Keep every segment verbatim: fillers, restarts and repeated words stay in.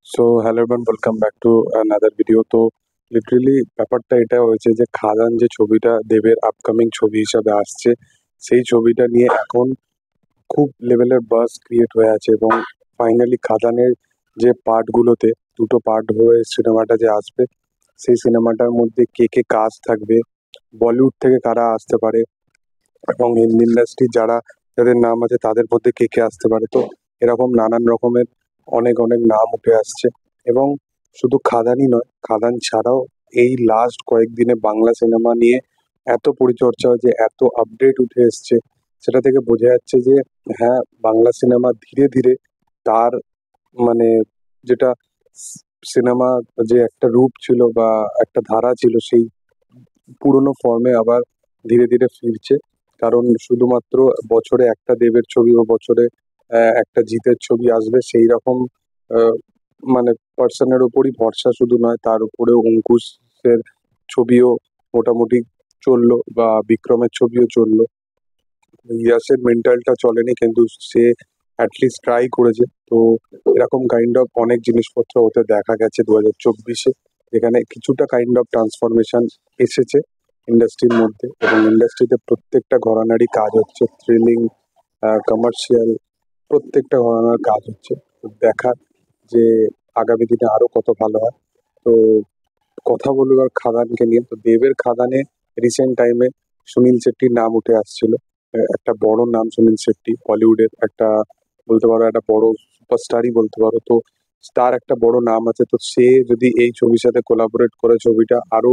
So hello everyone, welcome back to another video. তো literally ব্যাপারটা এটা হয়েছে যে খাদান যে ছবিটা দেবের আপকামিং ছবি হিসাবে আসছে, সেই ছবিটা নিয়ে এখন খুব লেভেলের বাস ক্রিয়েট হয়ে আছে। এবং ফাইনালি খাদানের যে পার্টগুলোতে দুটো পার্ট হয়ে সিনেমাটা যে আসবে, সেই সিনেমাটার মধ্যে কে কে কাজ থাকবে, বলিউড থেকে কারা আসতে পারে এবং হিন্দি ইন্ডাস্ট্রি যারা যাদের নাম আছে তাদের মধ্যে কে কে আসতে পারে। তো এরকম নানান রকমের অনেক অনেক নাম উঠে আসছে। এবং শুধু খাদানই নয়, খাদান ছাড়াও এই লাস্ট কয়েকদিনে বাংলা সিনেমা নিয়ে এত পরিচর্চা হয়েছে, এত আপডেট উঠে এসছে, সেটা থেকে বোঝা যাচ্ছে যে হ্যাঁ, বাংলা সিনেমা ধীরে ধীরে তার মানে যেটা সিনেমা যে একটা রূপ ছিল বা একটা ধারা ছিল, সেই পুরোনো ফর্মে আবার ধীরে ধীরে ফিরছে। কারণ শুধুমাত্র বছরে একটা দেবের ছবি বা বছরে আহ, একটা জিতের ছবি আসবে সেই রকম আহ, মানে পার্সনের উপরই ভরসা শুধু নয়, তার উপরেও অঙ্কুশের ছবিও মোটামুটি চললো বা বিক্রমের ছবিও চললো। ইয়াসের মেন্টালটা চলেনি, কিন্তু সে অ্যাটলিস্ট ট্রাই করেছে। তো এরকম কাইন্ড অফ অনেক জিনিসপত্র হতে দেখা গেছে দু হাজার চব্বিশে, যেখানে কিছুটা কাইন্ড অফ ট্রান্সফরমেশন এসেছে ইন্ডাস্ট্রির মধ্যে। এবং ইন্ডাস্ট্রিতে প্রত্যেকটা ঘরানারই কাজ হচ্ছে, থ্রিলিং, কমার্শিয়াল, প্রত্যেকটা ঘরানার কাজ হচ্ছে। তো দেখার যে আগামী দিনে আরো কত ভালো হয়। তো কথা বলবো আর খাদানকে নিয়ে। তো দেবের খাদানে রিসেন্ট টাইমে সুনীল শেট্টির নাম উঠে আসছিল। আহ, একটা বড় নাম সুনীল শেট্টি, বলিউডের একটা, বলতে পারো একটা বড় সুপারস্টারই বলতে পারো। তো তার একটা বড় নাম আছে, তো সে যদি এই ছবির সাথে কোলাবোরেট করে ছবিটা আরো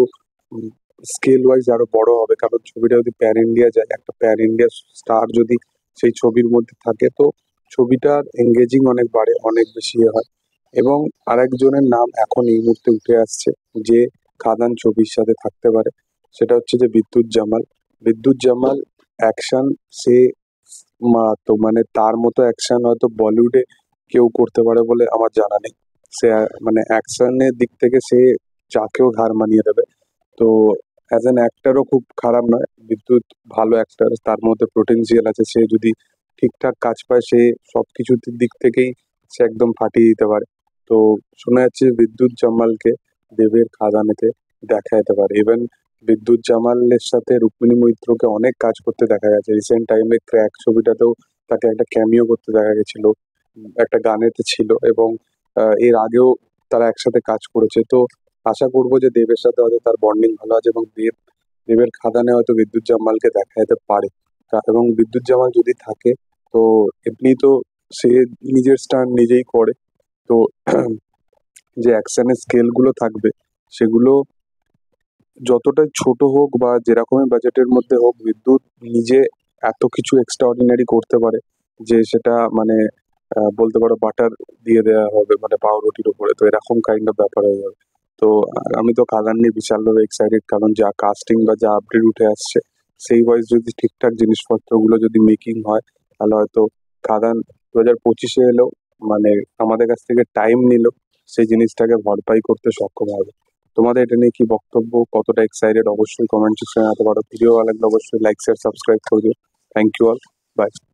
স্কেল ওয়াইজ আরো বড় হবে। কারণ ছবিটা যদি প্যান ইন্ডিয়া যায়, একটা প্যান ইন্ডিয়া স্টার যদি সেই ছবির মধ্যে থাকে, তো ছবিটার এঙ্গেজিং অনেক বাড়ে, অনেক বেশি ইয়ে হয়। এবং আরেকজনের নাম এখন এই মুহূর্তে উঠে আসছে যে খাদান ছবির সাথে থাকতে পারে, সেটা হচ্ছে যে বিদ্যুৎ জামাল। বিদ্যুৎ জামাল অ্যাকশন, সে মারাত্মক, মানে তার মতো অ্যাকশন হয়তো বলিউডে কেউ করতে পারে বলে আমার জানা নেই। সে আ- মানে অ্যাকশনের দিক থেকে সে যাকেও ঘাড় মানিয়ে দেবে। তো অ্যাজ অ্যান অ্যাক্টারও খুব খারাপ নয় বিদ্যুৎ, ভালো অ্যাক্টার, তার মধ্যে পোটেনশিয়াল আছে। সে যদি ঠিকঠাক কাজ পায়, সে সবকিছুর দিক থেকেই সে একদম ফাটিয়ে দিতে পারে। তো শোনা যাচ্ছে বিদ্যুৎ জামালকে দেবের খাদানেতে দেখা যেতে পারে। ইভেন বিদ্যুৎ জামালের সাথে রুক্মিণী মৈত্রকে অনেক কাজ করতে দেখা গেছে। রিসেন্ট টাইমে ক্র্যাক ছবিটাতেও তাকে একটা ক্যামিও করতে দেখা গেছিল, উম, একটা গানেতে ছিল। এবং আহ, এর আগেও তারা একসাথে কাজ করেছে। তো আশা করবো যে দেবের সাথে হয়তো তার বন্ডিং ভালো আছে এবং দেব দেবের খাদানে হয়তো বিদ্যুৎ জামালকে দেখা যেতে পারে। তা- এবং বিদ্যুৎ জামাল যদি থাকে, তো এমনি তো সে নিজের স্টান্ট নিজেই করে। তো যে অ্যাকশনের স্কেল গুলো থাকবে, সেগুলো যতটা ছোট হোক বা যেরকমই বাজেটের মধ্যে হোক, বিদ্যুৎ নিজে এত কিছু এক্সট্রা অর্ডিনারি করতে পারে যে সেটা মানে আহ, বলতে পারো বাটার দিয়ে দেওয়া হবে মানে পাউরুটির উপরে। তো এরকম কাইন্ড অফ ব্যাপার হয়ে যাবে। তো আহ, আমি তো খাদান নিয়ে বিশালভাবে এক্সাইটেড, কারণ যা কাস্টিং বা যা আপডেট উঠে আসছে, সেই ওয়াইজ যদি ঠিকঠাক জিনিসপত্রগুলো যদি মেকিং হয়, তাহলে হয়তো খাদান দু হাজার পঁচিশে এলেও মানে আমাদের কাছ থেকে টাইম নিল, সেই জিনিসটাকে ভরপাই করতে সক্ষম হবে। তোমাদের এটা নিয়ে কি বক্তব্য, কতটা এক্সাইটেড, অবশ্যই কমেন্ট সেকশনে জানাতে পারো। ভিডিও ভালো লাগলে অবশ্যই লাইক শেয়ার সাবস্ক্রাইব করে দিও। Thank you all, by.